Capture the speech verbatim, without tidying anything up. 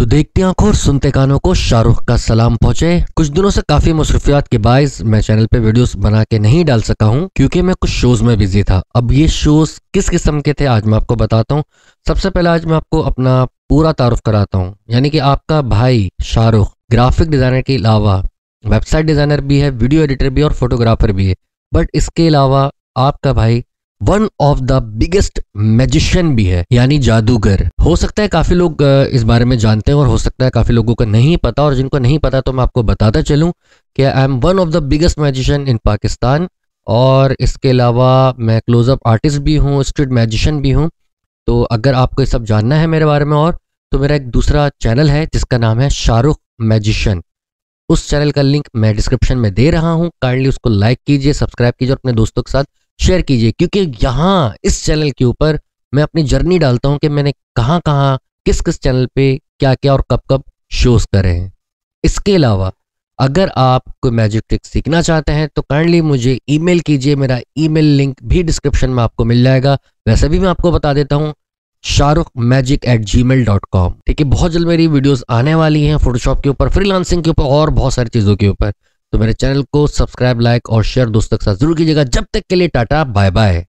देखते आंखों और सुनते कानों को शाहरुख का सलाम पहुंचे। कुछ दिनों से काफी मसरूफियात के बायस मैं चैनल पे वीडियोस बना के नहीं डाल सका हूं क्योंकि मैं कुछ शोज में बिजी था। अब ये शोज किस किस्म के थे आज मैं आपको बताता हूं। सबसे पहले आज मैं आपको अपना पूरा तारुफ कराता हूं, यानी कि आपका भाई शाहरुख ग्राफिक डिजाइनर के अलावा वेबसाइट डिजाइनर भी है, वीडियो एडिटर भी और फोटोग्राफर भी है। बट इसके अलावा आपका भाई one of the biggest magician भी है, यानी जादूगर। हो सकता है काफी लोग इस बारे में जानते हैं और हो सकता है काफी लोगों को नहीं पता, और जिनको नहीं पता तो मैं आपको बताता चलूं कि I am one of the biggest magician in Pakistan. और इसके अलावा मैं क्लोजअप आर्टिस्ट भी हूँ, स्ट्रीट मैजिशियन भी हूँ। तो अगर आपको ये सब जानना है मेरे बारे में और, तो मेरा एक दूसरा चैनल है जिसका नाम है शाहरुख मैजिशियन। उस चैनल का लिंक मैं डिस्क्रिप्शन में दे रहा हूँ। काइंडली उसको लाइक कीजिए, सब्सक्राइब कीजिए और अपने दोस्तों के साथ शेयर कीजिए, क्योंकि यहाँ इस चैनल के ऊपर मैं अपनी जर्नी डालता हूँ कि मैंने कहाँ कहाँ किस किस चैनल पे क्या क्या और कब कब शोज करे हैं। इसके अलावा अगर आप कोई मैजिक ट्रिक सीखना चाहते हैं तो काइंडली मुझे ईमेल कीजिए, मेरा ईमेल लिंक भी डिस्क्रिप्शन में आपको मिल जाएगा। वैसे भी मैं आपको बता देता हूँ, Shahrukh magic at Gmail dot com. ठीक है, बहुत जल्द मेरी वीडियोस आने वाली हैं फोटोशॉप के ऊपर, फ्रीलांसिंग के ऊपर और बहुत सारी चीज़ों के ऊपर। तो मेरे चैनल को सब्सक्राइब, लाइक और शेयर दोस्तों के साथ जरूर कीजिएगा। जब तक के लिए टाटा बाय बाय।